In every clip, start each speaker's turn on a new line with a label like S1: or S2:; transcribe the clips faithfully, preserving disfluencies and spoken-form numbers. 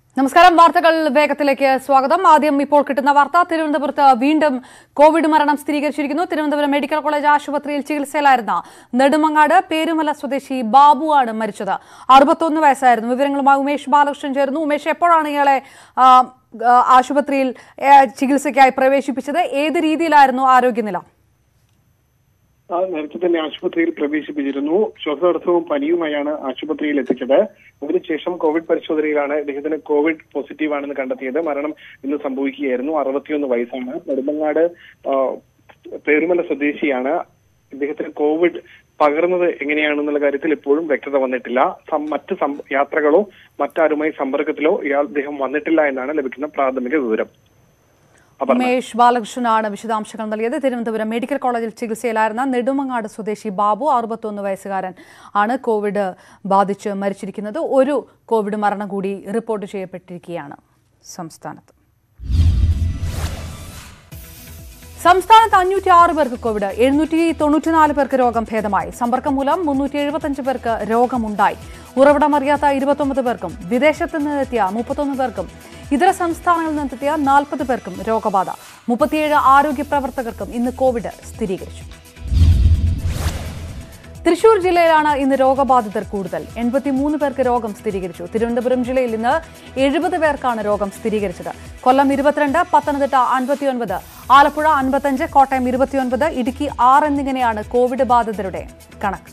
S1: നമസ്കാരം വാർത്തകൾ വേഗത്തിലേക്ക് സ്വാഗതം. ആദ്യം ഇപ്പോൾ കിട്ടുന്ന വാർത്ത തിരുവനന്തപുരത്ത് വീണ്ടും കോവിഡ് മരണം സ്ഥിരീകരിച്ചിരിക്കുന്നു. തിരുവനന്തപുരം മെഡിക്കൽ കോളേജ് ആശുപത്രിയിൽ ചികിത്സയിലായിരുന്ന നെടുമങ്ങാട് പേരുമല സ്വദേശി ബാബുവാണ് മരിച്ചത്. അറുപത്തൊന്ന് വയസ്സായിരുന്നു. വിവരങ്ങളുമായി ഉമേഷ് ബാലകൃഷ്ണൻ ചേർന്നു. ഉമേഷ്, എപ്പോഴാണ് ഇയാളെ ആശുപത്രിയിൽ ചികിത്സയ്ക്കായി പ്രവേശിപ്പിച്ചത്? ഏത് രീതിയിലായിരുന്നു ആരോഗ്യനില?
S2: നേരത്തെ തന്നെ ആശുപത്രിയിൽ പ്രവേശിപ്പിച്ചിരുന്നു. ശ്വാസതടസ്സവും പനിയുമായാണ് ആശുപത്രിയിൽ എത്തിച്ചത്. അതിനുശേഷം കോവിഡ് പരിശോധനയിലാണ് ഇദ്ദേഹത്തിന് കോവിഡ് പോസിറ്റീവ് ആണെന്ന് കണ്ടെത്തിയത്. മരണം ഇന്ന് സംഭവിക്കുകയായിരുന്നു. അറുപത്തിയൊന്ന് വയസ്സാണ്. നെടുമങ്ങാട് പേരുമല സ്വദേശിയാണ്. ഇദ്ദേഹത്തിന് കോവിഡ് പകർന്നത് എങ്ങനെയാണെന്നുള്ള കാര്യത്തിൽ ഇപ്പോഴും വ്യക്തത വന്നിട്ടില്ല. മറ്റ് യാത്രകളോ മറ്റാരുമായി സമ്പർക്കത്തിലോ ഇയാൾ അദ്ദേഹം വന്നിട്ടില്ല എന്നാണ് ലഭിക്കുന്ന പ്രാഥമിക വിവരം.
S1: ഉമേഷ് ബാലകൃഷ്ണനാണ് വിശദാംശങ്ങൾ നൽകിയത്. തിരുവനന്തപുരം മെഡിക്കൽ കോളേജിൽ ചികിത്സയിലായിരുന്ന നെടുമങ്ങാട് സ്വദേശി ബാബു, അറുപത്തൊന്ന് വയസ്സുകാരൻ ആണ് കോവിഡ് ബാധിച്ച് മരിച്ചിരിക്കുന്നത്. ഒരു കോവിഡ് മരണം കൂടി റിപ്പോർട്ട് ചെയ്യപ്പെട്ടിരിക്കുകയാണ് സംസ്ഥാനത്ത്. സംസ്ഥാനത്ത് അഞ്ഞൂറ്റി ആറ് പേർക്ക് കോവിഡ്, എഴുന്നൂറ്റി തൊണ്ണൂറ്റിനാല് പേർക്ക് രോഗം ഭേദമായി. സമ്പർക്കം മൂലം മുന്നൂറ്റി എഴുപത്തിയഞ്ച് പേർക്ക് രോഗമുണ്ടായി. ഉറവിടമറിയാത്ത ഇരുപത്തൊമ്പത് പേർക്കും വിദേശത്ത് നിന്നെത്തിയ മുപ്പത്തൊന്ന് പേർക്കും ഇതര സംസ്ഥാനങ്ങളിൽ നിന്നെത്തിയ നാൽപ്പത് പേർക്കും രോഗബാധ. മുപ്പത്തിയേഴ് ആരോഗ്യ പ്രവർത്തകർക്കും ഇന്ന് കോവിഡ് സ്ഥിരീകരിച്ചു. തൃശൂർ ജില്ലയിലാണ് ഇന്ന് രോഗബാധിതർ കൂടുതൽ. എൺപത്തിമൂന്ന് പേർക്ക് രോഗം സ്ഥിരീകരിച്ചു. തിരുവനന്തപുരം ജില്ലയിൽ ഇന്ന് എഴുപത് പേർക്കാണ് രോഗം സ്ഥിരീകരിച്ചത്. കൊല്ലം ഇരുപത്തിരണ്ട്, പത്തനംതിട്ട അൻപത്തിയൊൻപത്, ആലപ്പുഴ അൻപത്തഞ്ച്, കോട്ടയം ഇരുപത്തിയൊൻപത്, ഇടുക്കി ആറ് എന്നിങ്ങനെയാണ് കോവിഡ് ബാധിതരുടെ കണക്ക്.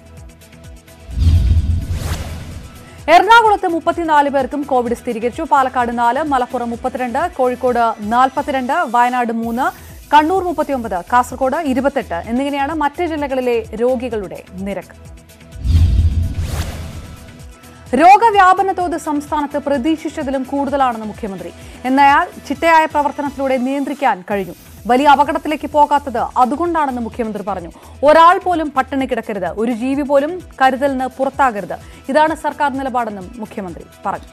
S1: എറണാകുളത്ത് മുപ്പത്തിനാല് പേർക്കും കോവിഡ് സ്ഥിരീകരിച്ചു. പാലക്കാട് നാല്, മലപ്പുറം മുപ്പത്തിരണ്ട്, കോഴിക്കോട് നാൽപ്പത്തിരണ്ട്, വയനാട് മൂന്ന്, കണ്ണൂർ മുപ്പത്തിയൊമ്പത്, കാസർഗോഡ് ഇരുപത്തെട്ട് എന്നിങ്ങനെയാണ് മറ്റ് ജില്ലകളിലെ രോഗികളുടെ നിരക്ക്. രോഗവ്യാപന തോത് സംസ്ഥാനത്ത് പ്രതീക്ഷിച്ചതിലും കൂടുതലാണെന്ന് മുഖ്യമന്ത്രി. എന്നാൽ ചിട്ടയായ പ്രവർത്തനത്തിലൂടെ നിയന്ത്രിക്കാൻ കഴിഞ്ഞു. വലിയ അപകടത്തിലേക്ക് പോകാത്തത് അതുകൊണ്ടാണെന്ന് മുഖ്യമന്ത്രി പറഞ്ഞു. ഒരാൾ പോലും പട്ടിണി കിടക്കരുത്, ഒരു ജീവി പോലും കരുതലിന് പുറത്താകരുത്. ഇതാണ് സർക്കാർ നിലപാടെന്നും മുഖ്യമന്ത്രി പറഞ്ഞു.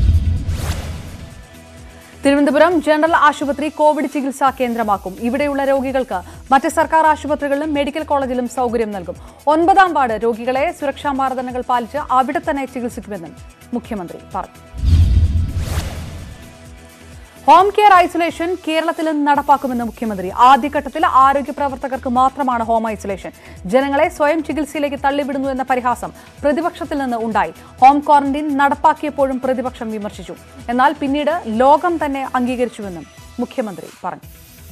S1: തിരുവനന്തപുരം ജനറൽ ആശുപത്രി കോവിഡ് ചികിത്സാ കേന്ദ്രമാക്കും. ഇവിടെയുള്ള രോഗികൾക്ക് മറ്റ് സർക്കാർ ആശുപത്രികളിലും മെഡിക്കൽ കോളേജിലും സൗകര്യം നൽകും. ഒൻപതാം വാർഡ് രോഗികളെ സുരക്ഷാ മാനദണ്ഡങ്ങൾ പാലിച്ച് അവിടെ തന്നെ ചികിത്സിക്കുമെന്നും മുഖ്യമന്ത്രി പറഞ്ഞു. ഹോം കെയർ ഐസൊലേഷൻ കേരളത്തിൽ നടപ്പാക്കുമെന്ന് മുഖ്യമന്ത്രി. ആദ്യഘട്ടത്തിൽ ആരോഗ്യ പ്രവർത്തകർക്ക് മാത്രമാണ് ഹോം ഐസൊലേഷൻ. ജനങ്ങളെ സ്വയം ചികിത്സയിലേക്ക് തള്ളിവിടുന്നു എന്ന പരിഹാസം പ്രതിപക്ഷത്തിൽ നിന്ന് ഉണ്ടായി. ഹോം ക്വാറന്റൈൻ നടപ്പാക്കിയപ്പോഴും പ്രതിപക്ഷം വിമർശിച്ചു. എന്നാൽ പിന്നീട് ലോകം തന്നെ അംഗീകരിച്ചുവെന്നും മുഖ്യമന്ത്രി പറഞ്ഞു.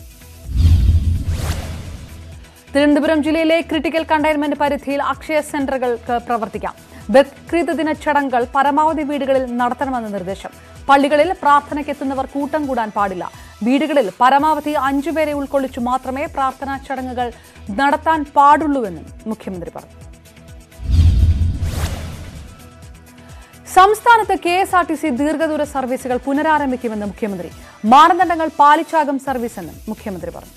S1: തിരുവനന്തപുരം ജില്ലയിലെ ക്രിട്ടിക്കൽ കണ്ടെയ്ൻമെന്റ് പരിധിയിൽ അക്ഷയ സെന്ററുകൾക്ക് പ്രവർത്തിക്കാം. ബക്രീദ് ദിന ചടങ്ങുകൾ പരമാവധി വീടുകളിൽ നടത്തണമെന്ന് നിർദ്ദേശം. പള്ളികളിൽ പ്രാർത്ഥനയ്ക്കെത്തുന്നവർ കൂട്ടം കൂടാൻ പാടില്ല. വീടുകളിൽ പരമാവധി അഞ്ചുപേരെ ഉൾക്കൊള്ളിച്ചു മാത്രമേ പ്രാർത്ഥനാ ചടങ്ങുകൾ നടത്താൻ പാടുള്ളൂവെന്നും മുഖ്യമന്ത്രി പറഞ്ഞു. സംസ്ഥാനത്ത് K S R T C ദീർഘദൂര സർവീസുകൾ പുനരാരംഭിക്കുമെന്ന് മുഖ്യമന്ത്രി. മാനദണ്ഡങ്ങൾ പാലിച്ചാകും സർവീസെന്നും മുഖ്യമന്ത്രി പറഞ്ഞു.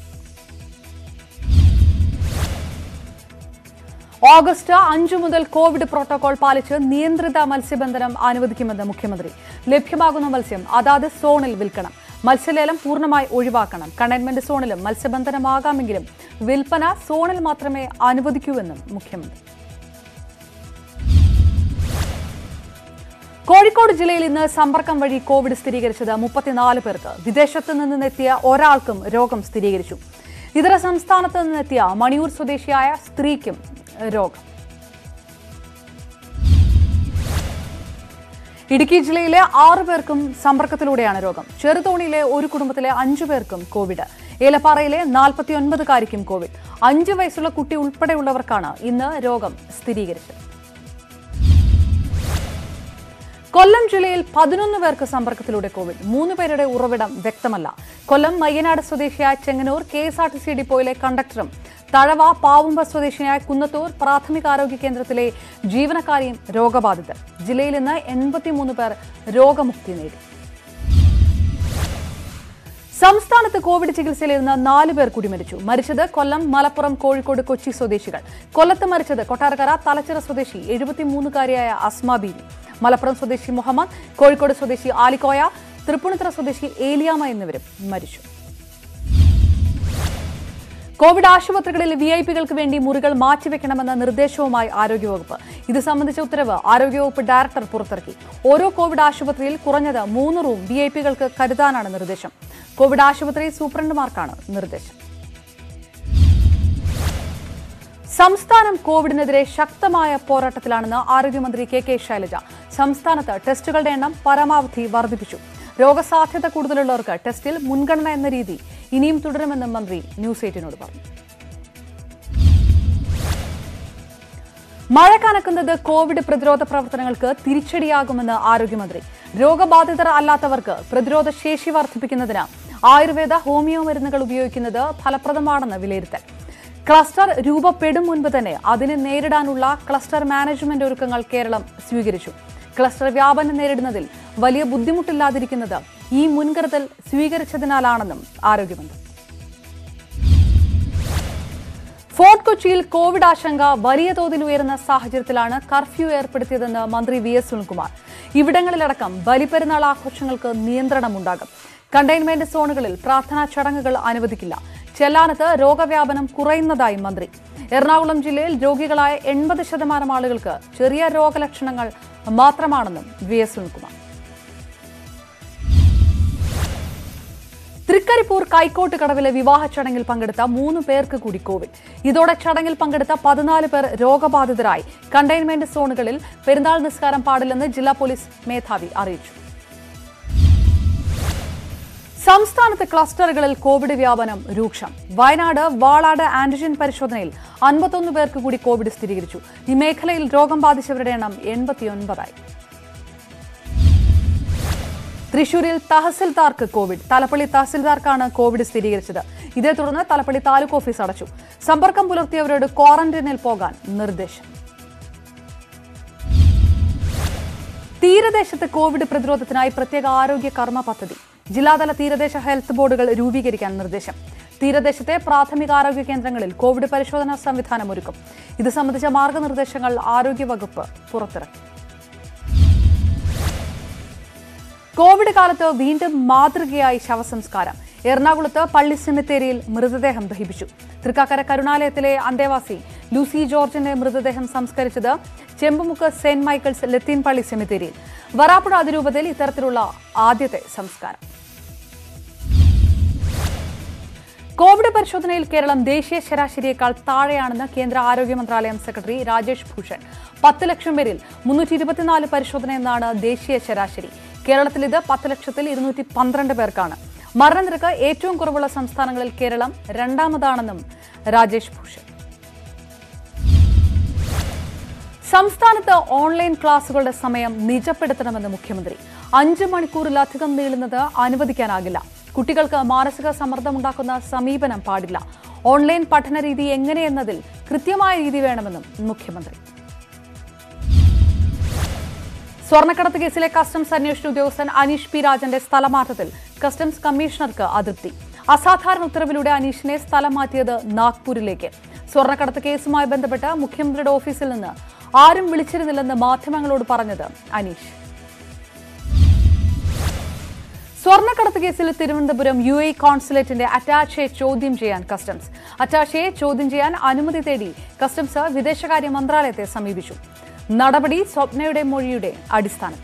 S1: ഓഗസ്റ്റ് അഞ്ചു മുതൽ കോവിഡ് പ്രോട്ടോകോൾ പാലിച്ച് നിയന്ത്രിത മത്സ്യബന്ധനം അനുവദിക്കുമെന്ന് മുഖ്യമന്ത്രി. ലഭ്യമാകുന്ന മത്സ്യം അതാത് സോണിൽ വിൽക്കണം. മത്സ്യലേലം പൂർണ്ണമായി ഒഴിവാക്കണം. കണ്ടെയ്ൻമെന്റ് സോണിലും മത്സ്യബന്ധനമാകാമെങ്കിലും വിൽപ്പന സോണിൽ മാത്രമേ അനുവദിക്കൂവെന്നും മുഖ്യമന്ത്രി. കോഴിക്കോട് ജില്ലയിൽ ഇന്ന് സമ്പർക്കം വഴി കോവിഡ് സ്ഥിരീകരിച്ചത് മുപ്പത്തിനാല് പേർക്ക്. വിദേശത്ത് നിന്നെത്തിയ ഒരാൾക്കും രോഗം സ്ഥിരീകരിച്ചു. ഇതര സംസ്ഥാനത്ത് നിന്നെത്തിയ മണിയൂർ സ്വദേശിയായ സ്ത്രീക്കും രോഗം. ഇടുക്കി ജില്ലയിലെ ആറു പേർക്കും സമ്പർക്കത്തിലൂടെയാണ് രോഗം. ചെറുതോണിയിലെ ഒരു കുടുംബത്തിലെ അഞ്ചു പേർക്കും കോവിഡ്. ഏലപ്പാറയിലെ നാൽപ്പത്തിയൊൻപതുകാരിക്കും കോവിഡ്. അഞ്ചു വയസ്സുള്ള കുട്ടി ഉൾപ്പെടെയുള്ളവർക്കാണ് ഇന്ന് രോഗം സ്ഥിരീകരിച്ചത്. കൊല്ലം ജില്ലയിൽ പതിനൊന്ന് പേർക്ക് സമ്പർക്കത്തിലൂടെ കോവിഡ്. മൂന്ന് പേരുടെ ഉറവിടം വ്യക്തമല്ല. കൊല്ലം മയ്യനാട് സ്വദേശിയായ Chengannur K S R T C ഡിപ്പോയിലെ കണ്ടക്ടറും തഴവ പാവുമ്പ സ്വദേശിയായ കുന്നത്തൂർ പ്രാഥമികാരോഗ്യ കേന്ദ്രത്തിലെ ജീവനക്കാരിയും രോഗബാധിതർ. ജില്ലയിൽ ഇന്ന് എൺപത്തിമൂന്ന് പേർ രോഗമുക്തി നേടി. സംസ്ഥാനത്ത് കോവിഡ് ചികിത്സയിലിരുന്ന നാല് പേർ കൂടി മരിച്ചു. മരിച്ചത് കൊല്ലം, മലപ്പുറം, കോഴിക്കോട്, കൊച്ചി സ്വദേശികൾ. കൊല്ലത്ത് മരിച്ചത് കൊട്ടാരക്കര തലച്ചിറ സ്വദേശി എഴുപത്തിമൂന്നുകാരിയായ അസ്മ ബീവി. മലപ്പുറം സ്വദേശി മുഹമ്മദ്, കോഴിക്കോട് സ്വദേശി ആലിക്കോയ, തൃപ്പൂണിത്തുറ സ്വദേശി ഏലിയാമ എന്നിവരും മരിച്ചു. കോവിഡ് ആശുപത്രികളിൽ വി ഐ പികൾക്ക് വേണ്ടി മുറികൾ മാറ്റിവെക്കണമെന്ന നിർദ്ദേശവുമായി ആരോഗ്യവകുപ്പ്. ഇത് സംബന്ധിച്ച ഉത്തരവ് ആരോഗ്യവകുപ്പ് ഡയറക്ടർ പുറത്തിറക്കി. ഓരോ കോവിഡ് ആശുപത്രിയിൽ കുറഞ്ഞത് മൂന്ന് റൂം വി ഐ പികൾക്ക് കരുതാനാണ് നിർദ്ദേശം. കോവിഡ് ആശുപത്രി സൂപ്രണ്ടുമാർക്കാണ് നിർദ്ദേശം. സംസ്ഥാനം കോവിഡിനെതിരെ ശക്തമായ പോരാട്ടത്തിലാണെന്ന് ആരോഗ്യമന്ത്രി കെ കെ ശൈലജ. സംസ്ഥാനത്ത് ടെസ്റ്റുകളുടെ എണ്ണം പരമാവധി വർദ്ധിപ്പിച്ചു. രോഗസാധ്യത കൂടുതലുള്ളവർക്ക് ടെസ്റ്റിൽ മുൻഗണന എന്ന രീതി ഇനിയും തുടരുമെന്നും മന്ത്രി ന്യൂസ് എയ്റ്റീനോട് പറഞ്ഞു. മഴ കനക്കുന്നത് കോവിഡ് പ്രതിരോധ പ്രവർത്തനങ്ങൾക്ക് തിരിച്ചടിയാകുമെന്ന് ആരോഗ്യമന്ത്രി. രോഗബാധിതർ അല്ലാത്തവർക്ക് പ്രതിരോധ ശേഷി വർദ്ധിപ്പിക്കുന്നതിന് ആയുർവേദ ഹോമിയോ മരുന്നുകൾ ഉപയോഗിക്കുന്നത് ഫലപ്രദമാണെന്ന് വിലയിരുത്തൽ. ക്ലസ്റ്റർ രൂപപ്പെടും മുൻപ് തന്നെ അതിനെ നേരിടാനുള്ള ക്ലസ്റ്റർ മാനേജ്മെന്റ് ഒരുക്കങ്ങൾ കേരളം സ്വീകരിച്ചു. ക്ലസ്റ്റർ വ്യാപനം നേരിടുന്നതിൽ വലിയ ബുദ്ധിമുട്ടില്ലാതിരിക്കുന്നത് ഈ മുൻകരുതൽ സ്വീകരിച്ചതിനാലാണെന്നും ആരോഗ്യമന്ത്രി. ഫോർട്ട് കൊച്ചിയിൽ കോവിഡ് ആശങ്ക വലിയ തോതിൽ ഉയരുന്ന സാഹചര്യത്തിലാണ് കർഫ്യൂ ഏർപ്പെടുത്തിയതെന്ന് മന്ത്രി വി എസ് സുനിൽകുമാർ. ഇവിടങ്ങളിലടക്കം ബലിപ്പെരുന്നാൾ ആഘോഷങ്ങൾക്ക് നിയന്ത്രണമുണ്ടാകും. കണ്ടെയ്ൻമെന്റ് സോണുകളിൽ പ്രാർത്ഥനാ ചടങ്ങുകൾ അനുവദിക്കില്ല. ചെല്ലാനത്ത് രോഗവ്യാപനം കുറയുന്നതായി മന്ത്രി. എറണാകുളം ജില്ലയിൽ രോഗികളായ എൺപത് ശതമാനം ആളുകൾക്ക് ചെറിയ രോഗലക്ഷണങ്ങൾ മാത്രമാണെന്നും വി എസ് സുനിൽകുമാർ. തൃക്കരിപ്പൂർ കൈക്കോട്ട് കടവിലെ വിവാഹ ചടങ്ങിൽ പങ്കെടുത്ത മൂന്ന് പേർക്ക് കൂടി കോവിഡ്. ഇതോടെ ചടങ്ങിൽ പങ്കെടുത്ത പതിനാല് പേർ രോഗബാധിതരായി. കണ്ടെയ്ൻമെന്റ് സോണുകളിൽ പെരുന്നാൾ നിസ്കാരം പാടില്ലെന്ന് ജില്ലാ പോലീസ് മേധാവി അറിയിച്ചു. സംസ്ഥാനത്ത് ക്ലസ്റ്ററുകളിൽ കോവിഡ് വ്യാപനം രൂക്ഷം. വയനാട് വാളാട് ആന്റിജൻ പരിശോധനയിൽ അൻപത്തൊന്ന് പേർക്ക് കൂടി കോവിഡ് സ്ഥിരീകരിച്ചു. ഈ മേഖലയിൽ രോഗം ബാധിച്ചവരുടെ എണ്ണം എൺപത്തിയൊൻപതായി. തൃശൂരിൽ തഹസിൽദാർക്ക് കോവിഡ്. തലപ്പള്ളി തഹസിൽദാർക്കാണ് കോവിഡ് സ്ഥിരീകരിച്ചത്. ഇതേ തുടർന്ന് തലപ്പള്ളി താലൂക്ക് ഓഫീസ് അടച്ചു. സമ്പർക്കം പുലർത്തിയവരോട് ക്വാറന്റൈനിൽ പോകാൻ നിർദ്ദേശം. തീരദേശത്ത് കോവിഡ് പ്രതിരോധത്തിനായി പ്രത്യേക ആരോഗ്യ കർമ്മ പദ്ധതി. ജില്ലാതല തീരദേശ ഹെൽത്ത് ബോർഡുകൾ രൂപീകരിക്കാൻ നിർദ്ദേശം. തീരദേശത്തെ പ്രാഥമികാരോഗ്യ കേന്ദ്രങ്ങളിൽ കോവിഡ് പരിശോധനാ സംവിധാനം ഒരുക്കും. ഇത് സംബന്ധിച്ച മാർഗനിർദ്ദേശങ്ങൾ ആരോഗ്യവകുപ്പ് പുറത്തിറക്കി. കോവിഡ് കാലത്ത് വീണ്ടും മാതൃകയായി ശവസംസ്കാരം. എറണാകുളത്ത് പള്ളി സെമിത്തേരിയിൽ മൃതദേഹം ദഹിപ്പിച്ചു. തൃക്കാക്കര കരുണാലയത്തിലെ അന്തേവാസി ലൂസി ജോർജിന്റെ മൃതദേഹം സംസ്കരിച്ചത് ചെമ്പുമുക്ക് സെന്റ് മൈക്കിൾസ് ലത്തീൻ പള്ളി സെമിത്തേരിയിൽ. വരാപ്പുഴ അതിരൂപതയിൽ ഇത്തരത്തിലുള്ള ആദ്യത്തെ സംസ്കാരം. കോവിഡ് പരിശോധനയിൽ കേരളം ദേശീയ ശരാശരിയേക്കാൾ താഴെയാണെന്ന് കേന്ദ്ര ആരോഗ്യ മന്ത്രാലയം സെക്രട്ടറി രാജേഷ് ഭൂഷൺ. പത്ത് ലക്ഷം പേരിൽ മുന്നൂറ്റി ഇരുപത്തിനാല് പരിശോധന എന്നാണ് ദേശീയ ശരാശരി. കേരളത്തിൽ ഇത് പത്ത് ലക്ഷത്തിൽ ഇരുന്നൂറ്റി പന്ത്രണ്ട് പേർക്കാണ്. മരണനിരക്ക് ഏറ്റവും കുറവുള്ള സംസ്ഥാനങ്ങളിൽ കേരളം രണ്ടാമതാണെന്നും രാജേഷ് ഭൂഷൺ. സംസ്ഥാനത്ത് ഓൺലൈൻ ക്ലാസുകളുടെ സമയം നിജപ്പെടുത്തണമെന്ന് മുഖ്യമന്ത്രി. അഞ്ച് മണിക്കൂറിലധികം നീളുന്നത് അനുവദിക്കാനാകില്ല. കുട്ടികൾക്ക് മാനസിക സമ്മർദ്ദമുണ്ടാക്കുന്ന സമീപനം പാടില്ല. ഓൺലൈൻ പഠന രീതി എങ്ങനെയെന്നതിൽ കൃത്യമായ രീതി വേണമെന്നും മുഖ്യമന്ത്രി. സ്വർണ്ണക്കടത്ത് കേസിലെ കസ്റ്റംസ് അന്വേഷണ ഉദ്യോഗസ്ഥൻ അനീഷ് പി രാജന്റെ സ്ഥലമാറ്റത്തിൽ കസ്റ്റംസ് കമ്മീഷണർക്ക് അതൃപ്തി. അസാധാരണ ഉത്തരവിലൂടെ അനീഷിനെ സ്ഥലം മാറ്റിയത് നാഗ്പൂരിലേക്ക്. സ്വർണ്ണക്കടത്ത് കേസുമായി ബന്ധപ്പെട്ട് മുഖ്യമന്ത്രിയുടെ ഓഫീസിൽ നിന്ന് ആരും വിളിച്ചിരുന്നില്ലെന്ന് മാധ്യമങ്ങളോട് പറഞ്ഞത് അനീഷ്. സ്വർണ്ണക്കടത്ത് കേസിൽ തിരുവനന്തപുരം യു എ കോൺസുലേറ്റിന്റെ അറ്റാഷയെ ചോദ്യം ചെയ്യാൻ കസ്റ്റംസ്. അറ്റാഷയെ ചോദ്യം ചെയ്യാൻ അനുമതി തേടി കസ്റ്റംസ് വിദേശകാര്യ മന്ത്രാലയത്തെ സമീപിച്ചു. നടപടി സ്വപ്നയുടെ മൊഴിയുടെ അടിസ്ഥാനത്തിൽ.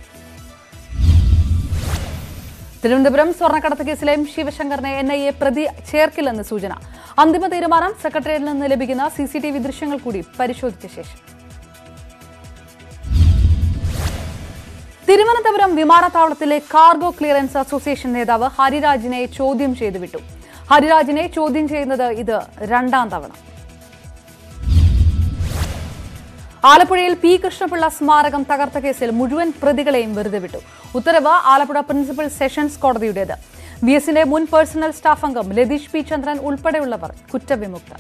S1: തിരുവനന്തപുരം സ്വർണ്ണക്കടത്ത് കേസിലെ എം ശിവശങ്കറിനെ എൻ ഐ എ പ്രതി ചേർക്കില്ലെന്ന് സൂചന. അന്തിമ തീരുമാനം സെക്രട്ടേറിയറ്റിൽ നിന്ന് ലഭിക്കുന്ന സി സി ടി വി ദൃശ്യങ്ങൾ കൂടി പരിശോധിച്ച ശേഷം. തിരുവനന്തപുരം വിമാനത്താവളത്തിലെ കാർഗോ ക്ലിയറൻസ് അസോസിയേഷൻ നേതാവ് ഹരിരാജിനെ ചോദ്യം ചെയ്തു വിട്ടു. ഹരിരാജിനെ ചോദ്യം ചെയ്യുന്നത് ഇത് രണ്ടാം തവണ. ആലപ്പുഴയിൽ പി കൃഷ്ണപിള്ള സ്മാരകം തകർത്ത കേസിൽ മുഴുവൻ പ്രതികളെയും വെറുതെ വിട്ടു. ഉത്തരവ് ആലപ്പുഴ പ്രിൻസിപ്പൽ സെഷൻസ് കോടതിയുടേത്. വി എസിന്റെ മുൻ പേഴ്സണൽ സ്റ്റാഫ് അംഗം ലതീഷ് പി ചന്ദ്രൻ ഉൾപ്പെടെയുള്ളവർ കുറ്റവിമുക്തർ.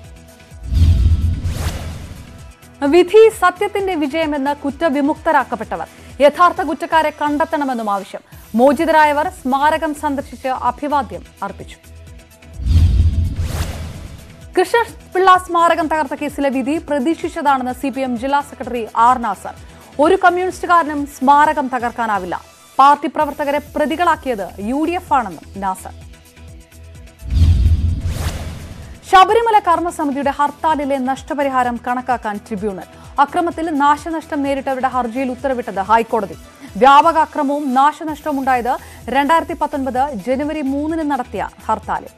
S1: വിധി സത്യത്തിന്റെ വിജയമെന്ന് കുറ്റവിമുക്തരാക്കപ്പെട്ടവർ. യഥാർത്ഥ കുറ്റക്കാരെ കണ്ടെത്തണമെന്നും ആവശ്യം. മോചിതരായവർ സ്മാരകം സന്ദർശിച്ച് അഭിവാദ്യം അർപ്പിച്ചു. കൃഷ്ണപിള്ള സ്മാരകം തകർത്ത കേസിലെ വിധി പ്രതീക്ഷിച്ചതാണെന്ന് സി പി എം ജില്ലാ സെക്രട്ടറി ആർ നാസർ. ഒരു കമ്മ്യൂണിസ്റ്റുകാരനും സ്മാരകം തകർക്കാനാവില്ല. പാർട്ടി പ്രവർത്തകരെ പ്രതികളാക്കിയത് യു ഡി എഫ് ആണെന്നും നാസർ. ശബരിമല കർമ്മസമിതിയുടെ ഹർത്താലിലെ നഷ്ടപരിഹാരം കണക്കാക്കാൻ ട്രിബ്യൂണൽ. അക്രമത്തിൽ നാശനഷ്ടം നേരിട്ടവരുടെ ഹർജിയിൽ ഉത്തരവിട്ടത് ഹൈക്കോടതി. വ്യാപക അക്രമവും നാശനഷ്ടവും ഉണ്ടായത് രണ്ടായിരത്തി പത്തൊൻപത് ജനുവരി മൂന്നിന് നടത്തിയ ഹർത്താലിൽ.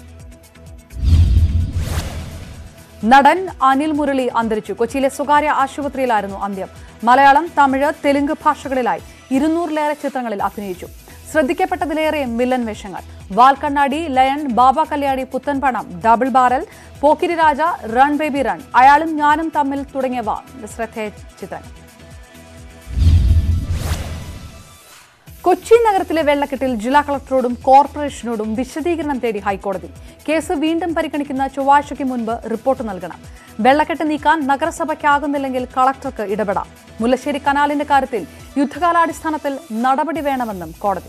S1: നടൻ അനിൽ മുരളി അന്തരിച്ചു. കൊച്ചിയിലെ സ്വകാര്യ ആശുപത്രിയിലായിരുന്നു അന്ത്യം. മലയാളം, തമിഴ്, തെലുങ്ക് ഭാഷകളിലായി ഇരുന്നൂറിലേറെ ചിത്രങ്ങളിൽ അഭിനയിച്ചു. ശ്രദ്ധിക്കപ്പെട്ടതിലേറെ വില്ലൻ വേഷങ്ങൾ. Valkannadi, lion, Baba Kalyani, Puthanpanam, double barrel, Pokkiri Raja, run baby run, അയാളും ഞാനും തമ്മിൽ തുടങ്ങിയവ ശ്രദ്ധേയ ചിത്രങ്ങൾ. കൊച്ചി നഗരത്തിലെ വെള്ളക്കെട്ടിൽ ജില്ലാ കളക്ടറോടും കോർപ്പറേഷനോടും വിശദീകരണം തേടി ഹൈക്കോടതി. കേസ് വീണ്ടും പരിഗണിക്കുന്ന ചൊവ്വാഴ്ചയ്ക്ക് മുൻപ് റിപ്പോർട്ട് നൽകണം. വെള്ളക്കെട്ട് നീക്കാൻ നഗരസഭയ്ക്കാകുന്നില്ലെങ്കിൽ കളക്ടർക്ക് ഇടപെടാം. മുല്ലശ്ശേരി കനാലിന്റെ കാര്യത്തിൽ യുദ്ധകാലാടിസ്ഥാനത്തിൽ നടപടി വേണമെന്നും കോടതി.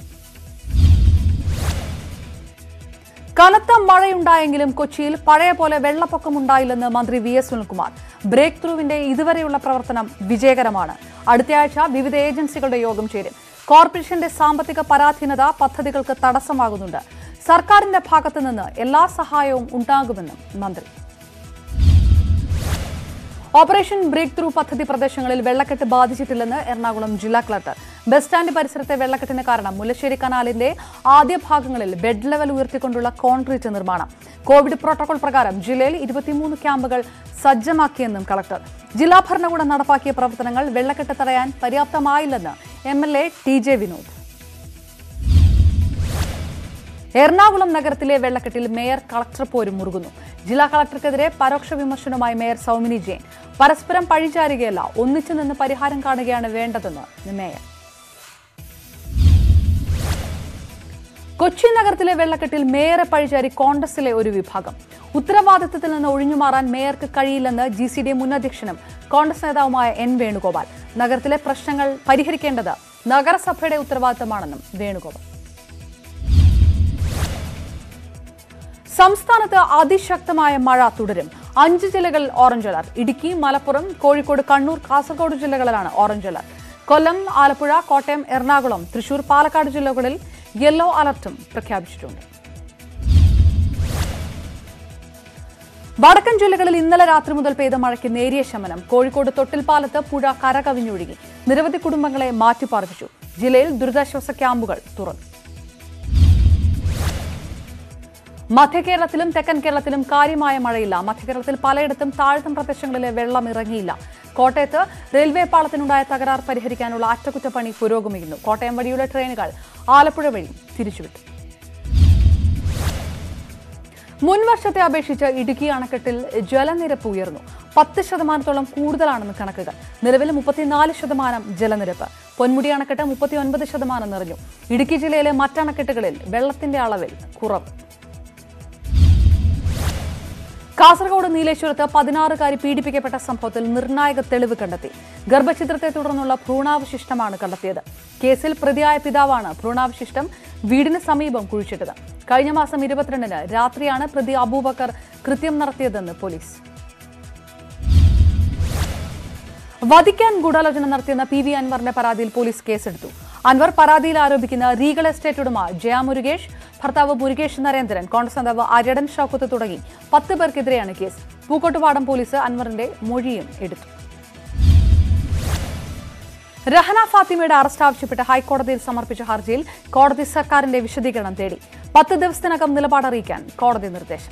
S1: കനത്ത മഴയുണ്ടായെങ്കിലും കൊച്ചിയിൽ പഴയ പോലെ വെള്ളപ്പൊക്കമുണ്ടായില്ലെന്ന് മന്ത്രി വി എസ് സുനിൽകുമാർ. ബ്രേക്ക് ത്രൂവിന്റെ ഇതുവരെയുള്ള പ്രവർത്തനം വിജയകരമാണ്. അടുത്തയാഴ്ച വിവിധ ഏജൻസികളുടെ യോഗം ചേരും. കോർപ്പറേഷന്റെ സാമ്പത്തിക പരാധീനത പദ്ധതികൾക്ക് തടസ്സമാകുന്നുണ്ട്. സർക്കാരിന്റെ ഭാഗത്തുനിന്ന് എല്ലാ സഹായവും ഉണ്ടാകുമെന്നും മന്ത്രി. ഓപ്പറേഷൻ ബ്രേക്ക് ത്രൂ പദ്ധതി പ്രദേശങ്ങളിൽ വെള്ളക്കെട്ട് ബാധിച്ചിട്ടില്ലെന്ന് എറണാകുളം ജില്ലാ കളക്ടർ. ബസ് സ്റ്റാൻഡ് പരിസരത്തെ വെള്ളക്കെട്ടിന് കാരണം മുല്ലശ്ശേരി കനാലിന്റെ ആദ്യ ഭാഗങ്ങളിൽ ബെഡ് ലെവൽ ഉയർത്തിക്കൊണ്ടുള്ള കോൺക്രീറ്റ് നിർമ്മാണം. കോവിഡ് പ്രോട്ടോകോൾ പ്രകാരം ജില്ലയിൽ ഇരുപത്തിമൂന്ന് ക്യാമ്പുകൾ സജ്ജമാക്കിയെന്നും കളക്ടർ. ജില്ലാ ഭരണകൂടം നടപ്പാക്കിയ പ്രവർത്തനങ്ങൾ വെള്ളക്കെട്ട് തടയാൻ പര്യാപ്തമായില്ലെന്ന് M L A T J Vinod. Ernakulam നഗരത്തിലെ വെള്ളക്കെട്ടിൽ മേയർ കളക്ടർ പോരും മുറുകുന്നു. ജില്ലാ കളക്ടർക്കെതിരെ പരോക്ഷ വിമർശനവുമായി മേയർ സൗമിനി ജെയിൻ. പരസ്പരം പഴിചാരുകയല്ല, ഒന്നിച്ചു നിന്ന് പരിഹാരം കാണുകയാണ് വേണ്ടതെന്ന് മേയർ. കൊച്ചി നഗരത്തിലെ വെള്ളക്കെട്ടിൽ മേയറെ പഴിചാരി കോൺഗ്രസിലെ ഒരു വിഭാഗം. ഉത്തരവാദിത്തത്തിൽ നിന്ന് ഒഴിഞ്ഞുമാറാൻ മേയർക്ക് കഴിയില്ലെന്ന് ജി സി ഡി മുൻ അധ്യക്ഷനും കോൺഗ്രസ് നേതാവുമായ എൻ വേണുഗോപാൽ. നഗരത്തിലെ പ്രശ്നങ്ങൾ പരിഹരിക്കേണ്ടത് നഗരസഭയുടെ ഉത്തരവാദിത്തമാണെന്നും വേണുഗോപാൽ. സംസ്ഥാനത്ത് അതിശക്തമായ മഴ തുടരും. അഞ്ച് ജില്ലകളിൽ ഓറഞ്ച് അലർട്ട്. ഇടുക്കി, മലപ്പുറം, കോഴിക്കോട്, കണ്ണൂർ, കാസർഗോഡ് ജില്ലകളിലാണ് ഓറഞ്ച് അലർട്ട്. കൊല്ലം, ആലപ്പുഴ, കോട്ടയം, എറണാകുളം, തൃശൂർ, പാലക്കാട് ജില്ലകളിൽ യെല്ലോ അലർട്ടും പ്രഖ്യാപിച്ചിട്ടുണ്ട്. വടക്കൻ ജില്ലകളിൽ ഇന്നലെ രാത്രി മുതൽ പെയ്ത മഴയ്ക്ക് നേരിയ ശമനം. കോഴിക്കോട് തൊട്ടിൽപ്പാലത്ത് പുഴ കരകവിഞ്ഞൊഴുകി. നിരവധി കുടുംബങ്ങളെ മാറ്റിപ്പാർപ്പിച്ചു. ജില്ലയിൽ ദുരിതാശ്വാസ ക്യാമ്പുകൾ തുറന്നു. മധ്യകേരളത്തിലും തെക്കൻ കേരളത്തിലും കാര്യമായ മഴയില്ല. മധ്യകേരളത്തിൽ പലയിടത്തും താഴ്ന്ന പ്രദേശങ്ങളിലെ വെള്ളം ഇറങ്ങിയില്ല. കോട്ടയത്ത് റെയിൽവേ പാളത്തിനുണ്ടായ തകരാർ പരിഹരിക്കാനുള്ള അറ്റകുറ്റപ്പണി പുരോഗമിക്കുന്നു. കോട്ടയം വഴിയുള്ള ട്രെയിനുകൾ ആലപ്പുഴ വഴി തിരിച്ചുവിട്ടു. മുൻ വർഷത്തെ അപേക്ഷിച്ച് ഇടുക്കി അണക്കെട്ടിൽ ജലനിരപ്പ് ഉയർന്നു. പത്ത് ശതമാനത്തോളം കൂടുതലാണെന്ന് കണക്കുകൾ. നിലവിൽ മുപ്പത്തിനാല് ശതമാനം ജലനിരപ്പ്. പൊന്മുടി അണക്കെട്ട് മുപ്പത്തി ഒൻപത് ശതമാനം നിറഞ്ഞു. ഇടുക്കി ജില്ലയിലെ മറ്റണക്കെട്ടുകളിൽ വെള്ളത്തിന്റെ അളവിൽ കുറവ്. കാസർഗോഡ് നീലേശ്വരത്ത് പതിനാറുകാരി പീഡിപ്പിക്കപ്പെട്ട സംഭവത്തിൽ നിർണായക തെളിവ് കണ്ടെത്തി. ഗർഭഛിദ്രത്തെ തുടർന്നുള്ള ഭ്രൂണാവശിഷ്ടമാണ് കണ്ടെത്തിയത്. കേസിൽ പ്രതിയായ പിതാവാണ് ഭ്രൂണാവശിഷ്ടം വീടിന് സമീപം കുഴിച്ചിട്ടത്. കഴിഞ്ഞ മാസം ഇരുപത്തിരണ്ടിന് രാത്രിയാണ് പ്രതി അബൂബക്കർ കൃത്യം നടത്തിയതെന്ന് പോലീസ്. വധിക്കാൻ ഗൂഢാലോചന നടത്തിയെന്ന പി വി അൻവറിന്റെ പരാതിയിൽ പോലീസ് കേസെടുത്തു. അൻവർ പരാതിയിൽ ആരോപിക്കുന്ന റീഗൽ എസ്റ്റേറ്റ് ഉടമ ജയ മുരുകേഷ്, ഭർത്താവ് മുരുകേഷ് നരേന്ദ്രൻ, കോൺഗ്രസ് നേതാവ് അര്യടൻ ഷൌക്കത്ത് തുടങ്ങി പത്ത് പേർക്കെതിരെയാണ് കേസ്. പൂക്കോട്ടുപാടം പോലീസ് അൻവറിന്റെ മൊഴിയും എടുത്തു. രഹന ഫാത്തിമയുടെ അറസ്റ്റ് ആവശ്യപ്പെട്ട് ഹൈക്കോടതിയിൽ സമർപ്പിച്ച ഹർജിയിൽ കോടതി സർക്കാരിന്റെ വിശദീകരണം തേടി. പത്ത് ദിവസത്തിനകം നിലപാടറിയിക്കാൻ കോടതി നിർദ്ദേശം.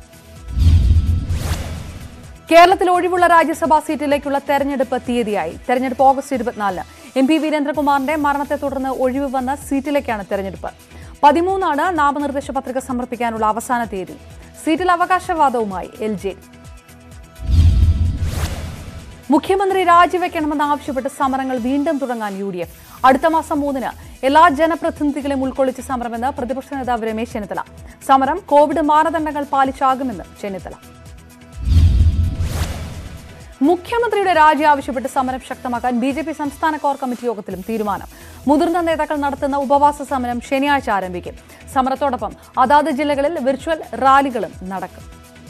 S1: കേരളത്തിൽ ഒഴിവുള്ള രാജ്യസഭാ സീറ്റിലേക്കുള്ള തെരഞ്ഞെടുപ്പ് തീയതിയായി. തെരഞ്ഞെടുപ്പ് ഓഗസ്റ്റ് ഇരുപത്തിനാലിന്. എം പി വീരേന്ദ്രകുമാറിന്റെ മരണത്തെ തുടർന്ന് ഒഴിവ് വന്ന സീറ്റിലേക്കാണ് തെരഞ്ഞെടുപ്പ്. പതിമൂന്നാണ് നാമനിർദ്ദേശ പത്രിക സമർപ്പിക്കാനുള്ള അവസാന തീയതി. സീറ്റിൽ അവകാശവാദവുമായി എൽ ജെ ഡി. മുഖ്യമന്ത്രി രാജിവെക്കണമെന്ന് ആവശ്യപ്പെട്ട് സമരങ്ങൾ വീണ്ടും തുടങ്ങാൻ യു ഡി എഫ്. അടുത്ത മാസം മൂന്നിന് എല്ലാ ജനപ്രതിനിധികളെയും ഉൾക്കൊള്ളിച്ച് സമരമെന്ന് പ്രതിപക്ഷ നേതാവ് രമേശ് ചെന്നിത്തല. സമരം കോവിഡ് മാനദണ്ഡങ്ങൾ പാലിച്ചാകുമെന്ന് ചെന്നിത്തല. മുഖ്യമന്ത്രിയുടെ രാജി ആവശ്യപ്പെട്ട് സമരം ശക്തമാക്കാൻ ബി ജെ പി സംസ്ഥാന കോർ കമ്മിറ്റി യോഗത്തിലും തീരുമാനം. മുതിർന്ന നേതാക്കൾ നടത്തുന്ന ഉപവാസ സമരം ശനിയാഴ്ച ആരംഭിക്കും. സമരത്തോടൊപ്പം അതാത് ജില്ലകളിൽ വിർച്വൽ റാലികളും നടക്കും.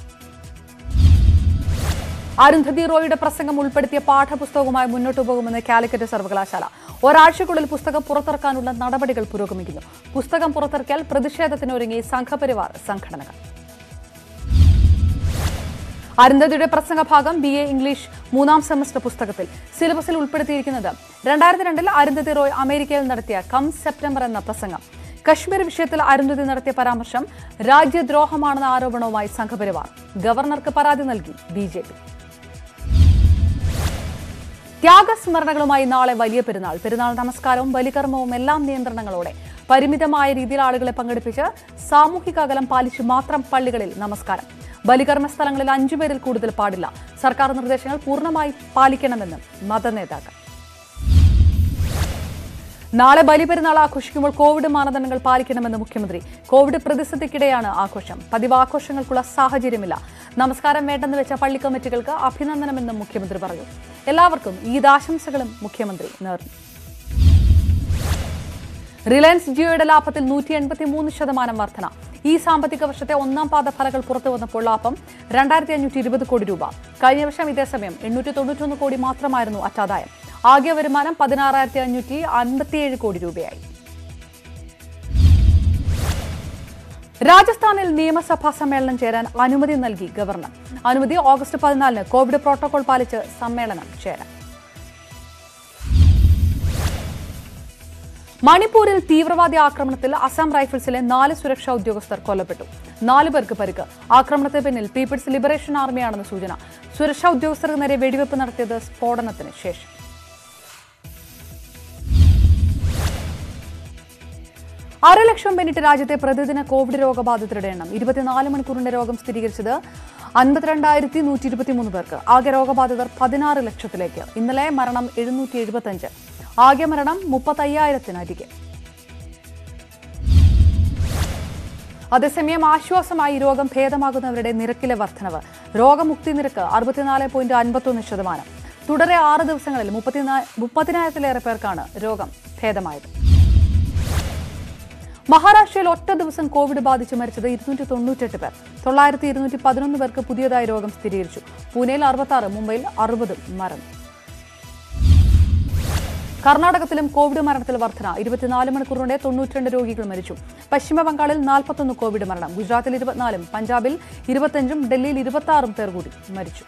S1: അരുന്ധതി റോയുടെ പ്രസംഗം ഉൾപ്പെടുത്തിയ പാഠപുസ്തകവുമായി മുന്നോട്ടു പോകുമെന്ന് കാലിക്കറ്റ് സർവകലാശാല. ഒരാഴ്ചക്കുള്ളിൽ പുസ്തകം പുറത്തിറക്കാനുള്ള നടപടികൾ പുരോഗമിക്കുന്നു. പുസ്തകം പുറത്തിറക്കിയാൽ പ്രതിഷേധത്തിനൊരുങ്ങി സംഘപരിവാർ സംഘടനകൾ. അരുന്ധതിയുടെ പ്രസംഗഭാഗം ബി എ ഇംഗ്ലീഷ് മൂന്നാം സെമസ്റ്റർ പുസ്തകത്തിൽ സിലബസിൽ ഉൾപ്പെടുത്തിയിരിക്കുന്നത് രണ്ടായിരത്തി രണ്ടിൽ അരുന്ധതി റോയ് അമേരിക്കയിൽ നടത്തിയ കം സെപ്റ്റംബർ എന്ന പ്രസംഗം. കശ്മീർ വിഷയത്തിൽ അരുന്ധതി നടത്തിയ പരാമർശം രാജ്യദ്രോഹമാണെന്ന ആരോപണവുമായി സംഘപരിവാർ. ഗവർണർക്ക് പരാതി നൽകി ബി ജെ പി. ത്യാഗസ്മരണകളുമായി നാളെ വലിയ പെരുന്നാൾ. പെരുന്നാൾ നമസ്കാരവും ബലികർമ്മവും എല്ലാം നിയന്ത്രണങ്ങളോടെ പരിമിതമായ രീതിയിൽ ആളുകളെ പങ്കെടുപ്പിച്ച് സാമൂഹിക അകലം പാലിച്ച് മാത്രം പള്ളികളിൽ നമസ്കാരം. ബലികർമ്മ സ്ഥലങ്ങളിൽ അഞ്ചുപേരിൽ കൂടുതൽ പാടില്ല. സർക്കാർ നിർദ്ദേശങ്ങൾ പൂർണ്ണമായി പാലിക്കണമെന്നും മതനേതാക്കൾ. നാളെ ബലിപെരുന്നാൾ ആഘോഷിക്കുമ്പോൾ കോവിഡ് മാനദണ്ഡങ്ങൾ പാലിക്കണമെന്ന് മുഖ്യമന്ത്രി. കോവിഡ് പ്രതിസന്ധിക്കിടെയാണ് ആഘോഷം. പതിവ് ആഘോഷങ്ങൾക്കുള്ള സാഹചര്യമില്ല. നമസ്കാരം വേണ്ടെന്ന് വെച്ച പള്ളി കമ്മിറ്റികൾക്ക് അഭിനന്ദനമെന്നും മുഖ്യമന്ത്രി പറഞ്ഞു. എല്ലാവർക്കും ഈദ് ആശംസകളും മുഖ്യമന്ത്രി നേർന്നു. റിലയൻസ് ജിയോയുടെ ലാഭത്തിൽ നൂറ്റി എൺപത്തി മൂന്ന് ശതമാനം വർധന. ഈ സാമ്പത്തിക വർഷത്തെ ഒന്നാം പാദ ഫലങ്ങൾ പുറത്തു വന്നപ്പോൾ ലാഭം രണ്ടായിരത്തി അഞ്ഞൂറ്റി ഇരുപത് കോടി രൂപ. കഴിഞ്ഞ വർഷം ഇതേസമയം എണ്ണൂറ്റി തൊണ്ണൂറ്റൊന്ന് കോടി മാത്രമായിരുന്നു അറ്റാദായം. ആകെ വരുമാനം പതിനാറായിരത്തി അഞ്ഞൂറ്റി അൻപത്തിയേഴ് കോടി രൂപയായി. രാജസ്ഥാനിൽ നിയമസഭാ സമ്മേളനം ചേരാൻ അനുമതി നൽകി ഗവർണർ. അനുമതി ഓഗസ്റ്റ് പതിനാലിന് കോവിഡ് പ്രോട്ടോകോൾ പാലിച്ച് സമ്മേളനം ചേരാൻ. മണിപ്പൂരിൽ തീവ്രവാദി ആക്രമണത്തിൽ അസം റൈഫിൾസിലെ നാല് സുരക്ഷാ ഉദ്യോഗസ്ഥർ കൊല്ലപ്പെട്ടു. നാലു പേർക്ക് പരിക്ക്. ആക്രമണത്തിന് പിന്നിൽ പീപ്പിൾസ് ലിബറേഷൻ ആർമിയാണെന്ന് സൂചന. സുരക്ഷാ ഉദ്യോഗസ്ഥർക്ക് നേരെ വെടിവെപ്പ് നടത്തിയത് സ്ഫോടനത്തിന് ശേഷം. അരലക്ഷം പിന്നിട്ട് രാജ്യത്തെ പ്രതിദിന കോവിഡ് രോഗബാധിതരുടെ എണ്ണം. ഇരുപത്തിനാല് മണിക്കൂറിന്റെ രോഗം സ്ഥിരീകരിച്ചത് അൻപത്തിരണ്ടായിരത്തി നൂറ്റി ഇരുപത്തിമൂന്ന് പേർക്ക്. ആകെ രോഗബാധിതർ പതിനാറ് ലക്ഷത്തിലേക്ക്. ഇന്നലെ മരണം എഴുന്നൂറ്റി എഴുപത്തിയഞ്ച്. ആകെ മരണം മുപ്പത്തയ്യായിരത്തിനരികെ. അതേസമയം ആശ്വാസമായി രോഗം ഭേദമാകുന്നവരുടെ നിരക്കിലെ വർധനവ്. രോഗമുക്തി നിരക്ക് അറുപത്തിനാല് പോയിന്റ് അൻപത്തൊന്ന് ശതമാനം. തുടരെ ആറ് ദിവസങ്ങളിൽ മുപ്പത്തിനാ മുപ്പതിനായിരത്തിലേറെ പേർക്കാണ് രോഗം ഭേദമായത്. മഹാരാഷ്ട്രയിൽ ഒറ്റ ദിവസം കോവിഡ് ബാധിച്ച് മരിച്ചത് ഇരുന്നൂറ്റി തൊണ്ണൂറ്റെട്ട് പേർ. തൊള്ളായിരത്തി ഇരുന്നൂറ്റി പതിനൊന്ന് പേർക്ക് പുതിയതായി രോഗം സ്ഥിരീകരിച്ചു. പൂനെയിൽ അറുപത്തി ആറ്, മുംബൈയിൽ അറുപതും മരണം. കർണാടകത്തിലും കോവിഡ് മരണത്തിൽ വർധന. ഇരുപത്തിനാല് മണിക്കൂറിനിടെ തൊണ്ണൂറ്റിരണ്ട് രോഗികൾ മരിച്ചു. പശ്ചിമ ബംഗാളിൽ നാൽപ്പത്തൊന്ന് കോവിഡ് മരണം. ഗുജറാത്തിൽ ഇരുപത്തിനാലും പഞ്ചാബിൽ ഇരുപത്തിയഞ്ചും ഡൽഹിയിൽ ഇരുപത്തി ആറും പേർ കൂടി മരിച്ചു.